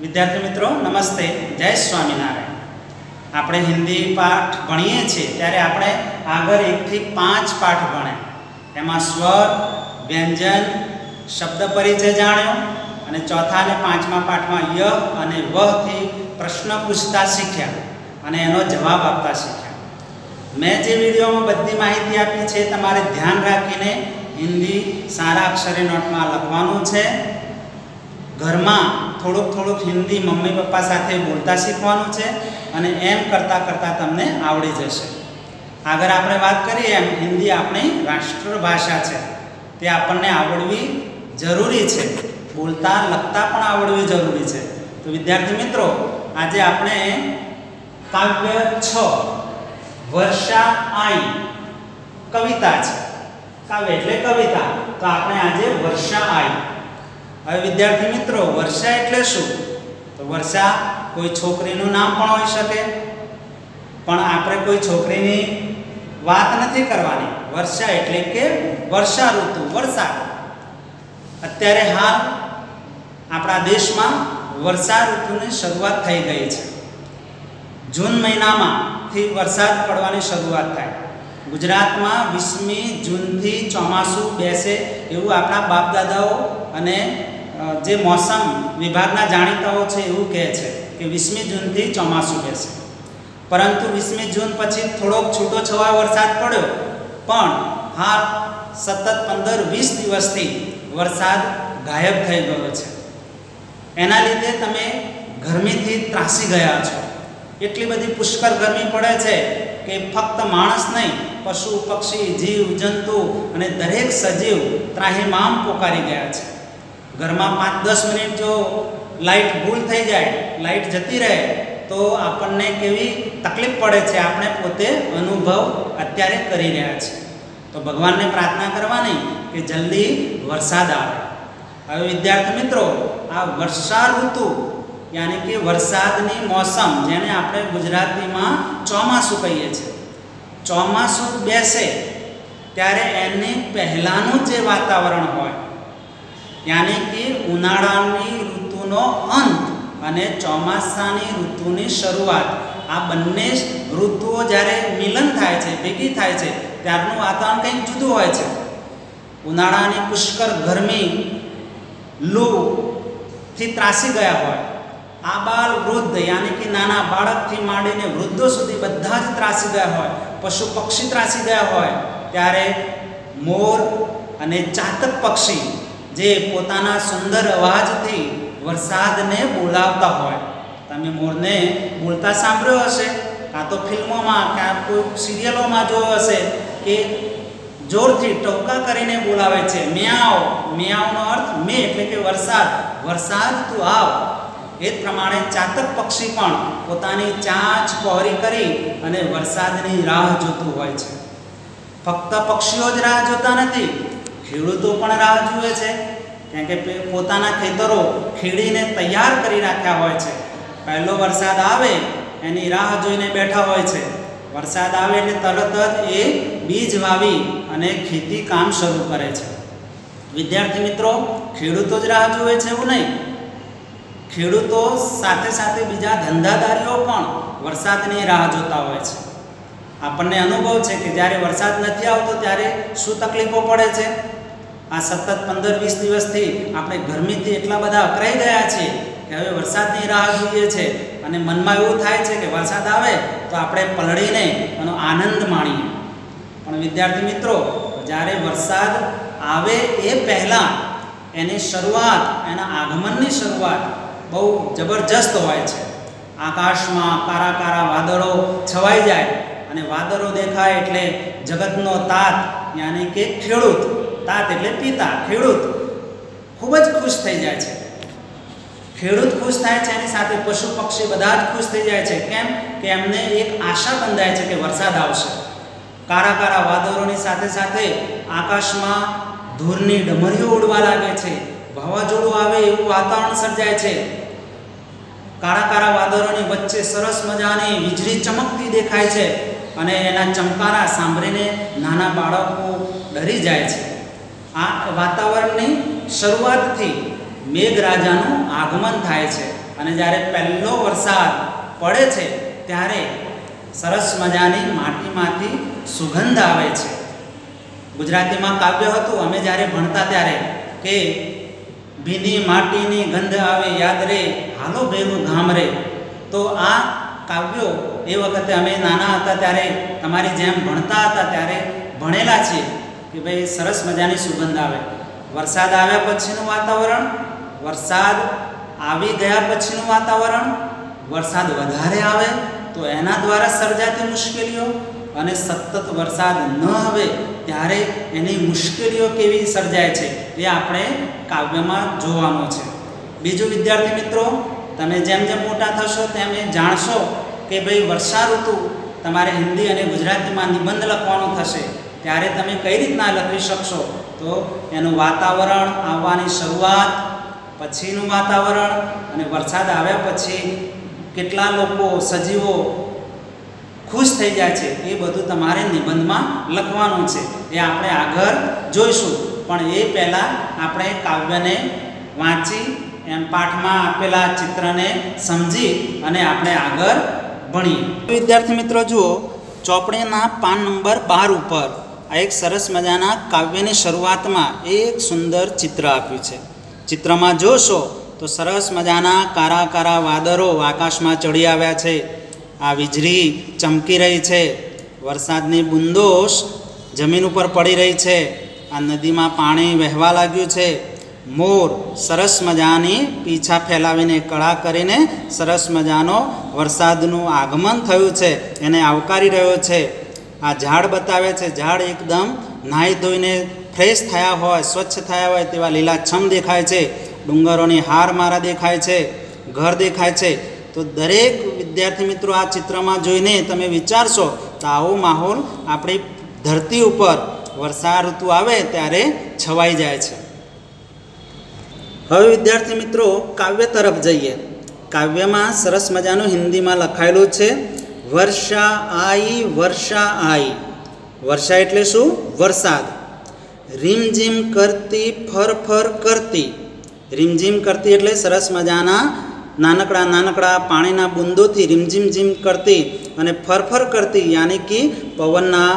विद्यार्थी मित्रों नमस्ते। जय स्वामीनारायण। આપણે હિન્દી પાઠ ભણીએ છીએ ત્યારે આપણે આગળ 1 થી 5 પાઠ ભણ્યા, એમાં સ્વર, વ્યંજન, શબ્દ પરિચય જાણ્યો અને ચોથા અને પાંચમા પાઠમાં ય અને વહ થી પ્રશ્ન પૂછતા શીખ્યા અને એનો જવાબ આપતા શીખ્યા। મેં જે વિડીયોમાં બધી માહિતી આપી છે તમારે ધ્યાન રાખીને હિન્દી સારા અક્ષરે નોટમાં લખવાનું છે। ઘરમાં થોડુંક થોડુંક હિન્દી મમ્મી પપ્પા સાથે બોલતા શીખવાનું છે અને એમ કરતાં કરતાં તમને આવડી જશે। આગળ આપણે વાત કરીએ એમ હિન્દી આપણી રાષ્ટ્રભાષા છે, તે આપણને આવડવી જરૂરી છે, બોલતા લખતા પણ આવડવી જરૂરી છે। તો વિદ્યાર્થી મિત્રો આજે આપણે કાવ્ય 6 વર્ષા आई કવિતા છે। કાવ્ય એટલે કવિતા, તો આપણે આજે વર્ષા आई। હવે વિદ્યાર્થી મિત્રો વર્ષા એટલે શું? તો વર્ષા કોઈ છોકરીનું નામ પણ હોઈ શકે, પણ આપણે કોઈ છોકરીની વાત નથી કરવાની। વર્ષા એટલે કે વર્ષા ઋતુ, વરસાદ। અત્યારે હાલ આપણા દેશમાં વર્ષા ઋતુની શરૂઆત થઈ ગઈ છે। જૂન મહિનામાંથી વરસાદ પડવાની શરૂઆત થાય। ગુજરાતમાં 20મી જૂનથી ચોમાસું બેસે એવું આપણા બાપ દાદાઓ અને જે મોસમ વિભાગના જાણીતાઓ છે એવું કહે છે કે 20મી જૂનથી ચોમાસું બેસે। પરંતુ 20મી જૂન પછી થોડોક છૂટો છવાયો વરસાદ પડ્યો, પણ હાલ સતત 15-20 દિવસથી વરસાદ ગાયબ થઈ ગયો છે। એના લીધે તમે ગરમીથી ત્રાસી ગયા છો। એટલી બધી પુષ્કળ ગરમી પડે છે કે ફક્ત માણસ નહીં, પશુ પક્ષી, જીવ જંતુ અને દરેક સજીવ ત્રાહિમામ પોકારી ગયા છે। ઘરમાં 5-10 મિનિટ જો લાઇટ ભૂલ થઈ જાય, લાઇટ જતી રહે તો આપણને કેવી તકલીફ પડે છે આપણે પોતે અનુભવ અત્યારે કરી રહ્યા છીએ। તો ભગવાનને પ્રાર્થના કરવાની કે જલ્દી વરસાદ આવે। હવે વિદ્યાર્થી મિત્રો આ વર્ષા ઋતુ યાની કે વરસાદની મોસમ, જેને આપણે ગુજરાતીમાં ચોમાસું કહીએ છીએ, ચોમાસું બેસે ત્યારે એની પહેલાંનું જે વાતાવરણ હોય, यानी कि उनाळानी ऋतुनो अंत अने ચોમાસાની ऋतुनी शरूआत, आ बंने ऋतुओ જ્યારે મિલન થાય છે, ભેગી થાય છે, ત્યારનું વાતાવરણ કંઈક જુદું હોય છે। ઉનાળાની પુષ્કળ ગરમી, લૂથી ત્રાસી ગયા હોય, આબાલ વૃદ્ધ यानी कि નાના બાળકથી માંડીને વૃદ્ધો સુધી બધા જ ત્રાસી ગયા હોય, પશુ પક્ષી ત્રાસી ગયા હોય, ત્યારે મોર અને ચાતક પક્ષી જે પોતાના સુંદર અવાજથી વરસાદને બોલાવતા હોય। તમે મોરને બોલતા સાંભળ્યો હશે, કાં તો ફિલ્મોમાં, કાં કોઈ સિરિયલોમાં જોયો હશે કે જોરથી ટહુકા કરીને બોલાવે છે, મ્યાઉ। મ્યાઉનો અર્થ મે એટલે કે વરસાદ, વરસાદ તું આવ। એ જ પ્રમાણે ચાતક પક્ષી પણ પોતાની ચાંચ પહોળી કરી અને વરસાદની રાહ જોતું હોય છે। ફક્ત પક્ષીઓ જ રાહ જોતા નથી, ખેડૂતો પણ રાહ જુએ છે, કારણ કે પોતાના ખેતરો ખેડીને તૈયાર કરી રાખ્યા હોય છે। પહેલો વરસાદ આવે એની રાહ જોઈને બેઠા હોય છે। વરસાદ આવે એટલે તરત જ એ બીજ વાવી અને ખેતી કામ શરૂ કરે છે। વિદ્યાર્થી મિત્રો ખેડૂતો જ રાહ જુએ છે એવું નહીં, ખેડૂતો સાથે સાથે બીજા ધંધાદારીઓ પણ વરસાદની રાહ જોતા હોય છે। આપણને અનુભવ છે કે જ્યારે વરસાદ નથી આવતો ત્યારે શું તકલીફો પડે છે। આ સતત 15-20 દિવસથી આપણે ગરમીથી એટલા બધા અકળાઈ ગયા છીએ કે હવે વરસાદની રાહ જોઈએ છે અને મનમાં એવું થાય છે કે વરસાદ આવે તો આપણે પલળીને એનો આનંદ માણીએ। પણ વિદ્યાર્થી મિત્રો જ્યારે વરસાદ આવે એ પહેલાં એની શરૂઆત, એના આગમનની શરૂઆત બહુ જબરજસ્ત હોય છે। આકાશમાં કાળા કાળા વાદળો છવાઈ જાય અને વાદળો દેખાય એટલે જગતનો તાત યાની કે ખેડૂત, તાત એટલે પિતા, ખેડૂત ખૂબ જ ખુશ થઈ જાય છે। ખેડૂત ખુશ થાય છે, એની સાથે પશુ પક્ષી બધા જ ખુશ થઈ જાય છે। કેમ કે એમને એક આશા બંધાય છે કે વરસાદ આવશે। કાળા કાળા વાદળોની સાથે સાથે આકાશમાં ધૂળની ડમરીઓ ઉડવા લાગે છે, વાવાઝોડું આવે એવું વાતાવરણ સર્જાય છે। કાળા કાળા વાદળોની વચ્ચે સરસ મજાની વીજળી ચમકતી દેખાય છે અને એના ચમકારા સાંભળીને નાના બાળકો ડરી જાય છે। આ વાતાવરણની શરૂઆતથી મેઘરાજાનું આગમન થાય છે। અને જ્યારે પહેલો વરસાદ પડે છે ત્યારે સરસ મજાની માટીમાંથી સુગંધ આવે છે. ગુજરાતીમાં કાવ્ય હતું અમે જ્યારે ભણતા ત્યારે કે ભીની માટીની ગંધ આવે યાદ રે હાલો બેનું ગામ રે. તો આ કાવ્યો એ વખતે અમે નાના હતા ત્યારે તમારી જેમ ભણતા હતા ત્યારે ભણેલા છીએ કે ભાઈ સરસ મજાની સુગંધ આવે. વરસાદ આવ્યા પછીનું વાતાવરણ, વરસાદ આવી ગયા પછીનું વાતાવરણ, વરસાદ વધારે આવે તો એના દ્વારા સર્જાતી મુશ્કેલીઓ, અને સતત વરસાદ ન આવે ત્યારે એની મુશ્કેલીઓ કેવી સર્જાય છે એ આપણે કાવ્યમાં જોવાનું છે. બીજું વિદ્યાર્થી મિત્રો, તમે જેમ જેમ મોટા થશો તેમ એ જાણશો કે ભાઈ વર્ષા ઋતુ તમારે હિન્દી અને ગુજરાતીમાં નિબંધ લખવાનો થશે ત્યારે તમે કઈ રીતના લખી શકશો. તો એનું વાતાવરણ આવવાની શરૂઆત, પછીનું વાતાવરણ, અને વરસાદ આવ્યા પછી કેટલા લોકો સજીવો ખુશ થઈ જાય છે એ બધું તમારે નિબંધમાં લખવાનું છે. એ આપણે આગળ જોઈશું, પણ એ પહેલાં આપણે કાવ્યને વાંચી એમ પાઠમાં આપેલા ચિત્રને સમજી અને આપણે આગળ ભણીએ. વિદ્યાર્થી મિત્રો જુઓ, ચોપડીના પાન નંબર 12 ઉપર આ એક સરસ મજાના કાવ્યની શરૂઆતમાં એક સુંદર ચિત્ર આપ્યું છે. ચિત્રમાં જોશો તો સરસ મજાના કારા કારા વાદળો આકાશમાં ચડી આવ્યા છે. આ વીજળી ચમકી રહી છે, વરસાદની બૂંદો જમીન ઉપર પડી રહી છે, આ નદીમાં પાણી વહેવા લાગ્યું છે, મોર સરસ મજાની પીછા ફેલાવીને કળા કરીને સરસ મજાનો વરસાદનું આગમન થયું છે એને આવકારી રહ્યો છે. આ ઝાડ બતાવે છે, ઝાડ એકદમ નાહી ધોઈને ફ્રેશ થયા હોય, સ્વચ્છ થયા હોય તેવા લીલાછમ દેખાય છે. ડુંગરોની હાર મારા દેખાય છે, ઘર દેખાય છે. તો દરેક વિદ્યાર્થી મિત્રો આ ચિત્રમાં જોઈને તમે વિચારશો તો આવો માહોલ આપણી ધરતી ઉપર વર્ષા ઋતુ આવે ત્યારે છવાઈ જાય છે. હવે વિદ્યાર્થી મિત્રો કાવ્ય તરફ જઈએ. કાવ્યમાં સરસ મજાનું હિન્દીમાં લખાયેલું છે વર્ષા આઈ વર્ષા આઈ. વર્ષા એટલે શું? વરસાદ. રીમઝીમ કરતી ફર ફર કરતી. રીમઝીમ કરતી એટલે સરસ મજાના નાનકડા નાનકડા પાણીના બુંદોથી રીમઝીમ ઝીમ કરતી અને ફરફર કરતી યાની કે પવનના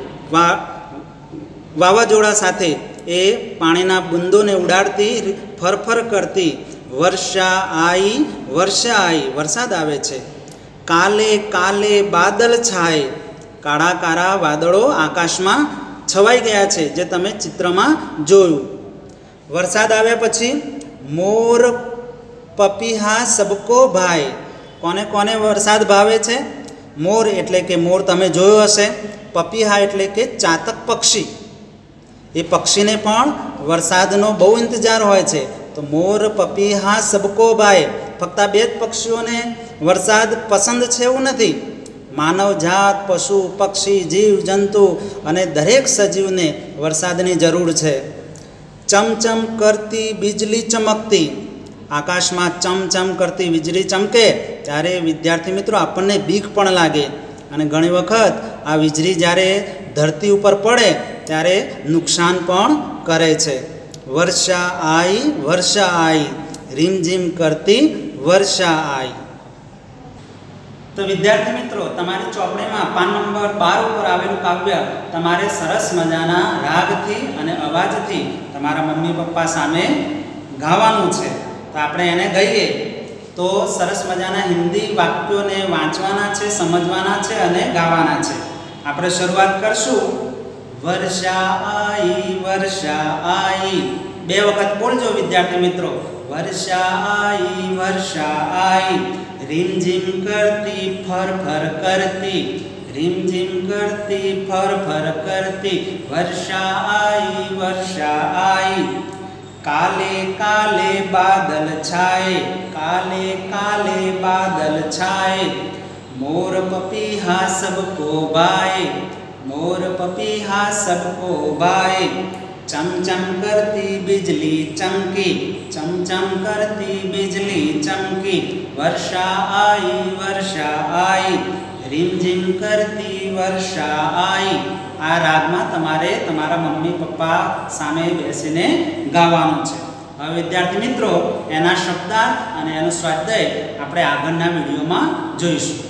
વાવાઝોડા સાથે એ પાણીના બુંદોને ઉડાડતી ફરફર કરતી. વર્ષા આઈ વર્ષા આઈ, વરસાદ આવે છે. કાલે કાલે બાદલ છાય. કાળા કાળા વાદળો આકાશમાં છવાઈ ગયા છે જે તમે ચિત્રમાં જોયું. વરસાદ આવ્યા પછી મોર પપીહા સબકો ભાઈ. કોને કોને વરસાદ ભાવે છે? મોર એટલે કે મોર તમે જોયો હશે. પપીહા એટલે કે ચાતક પક્ષી. એ પક્ષીને પણ વરસાદનો બહુ ઇંતજાર હોય છે. તો મોર પપીહા સબકો ભાઈ, ફક્ત બે જ પક્ષીઓને વરસાદ પસંદ છે એવું નથી. માનવ જાત, પશુ પક્ષી, જીવ જંતુ અને દરેક સજીવને વરસાદની જરૂર છે. ચમચમ કરતી વીજળી ચમકતી. આકાશમાં ચમચમ કરતી વીજળી ચમકે ત્યારે વિદ્યાર્થી મિત્રો આપણને બીક પણ લાગે, અને ઘણી વખત આ વીજળી જ્યારે ધરતી ઉપર પડે ત્યારે નુકસાન પણ કરે છે. વર્ષા આઈ, રીમઝીમ કરતી વર્ષા આઈ. તો વિદ્યાર્થી મિત્રો તમારી ચોપડીમાં પાન નંબર 12 ઉપર આવેલું કાવ્ય તમારે સરસ મજાના રાગથી અને અવાજથી તમારા મમ્મી પપ્પા સામે ગાવાનું છે. તો આપણે એને ગઈએ તો સરસ મજાના હિન્દી વાક્યોને વાંચવાના છે, સમજવાના છે અને ગાવાના છે. આપણે શરૂઆત કરશું વર્ષા આઈ. 2 વખત બોલજો વિદ્યાર્થી મિત્રો. વર્ષા આઈ. રીમઝીમ કરતી ફર ફર કરતી. રીમઝીમ કરતી ફર ફર કરતી. વર્ષા આઈ. काले काले बादल छाए. काले काले बादल छाए. मोर पपीहा सबको भाए. मोर पपीहा सबको भाए. चमचम करती बिजली चमकी. चमचम करती बिजली चमकी. वर्षा आई. રીમઝીમ કરતી વર્ષા આઈ. આ રાગમાં તમારે તમારા મમ્મી પપ્પા સામે બેસીને ગાવાનું છે. હવે વિદ્યાર્થી મિત્રો એના શબ્દાર્થ અને એનો સ્વાધ્યાય આપણે આગળના વિડીયોમાં જોઈશું.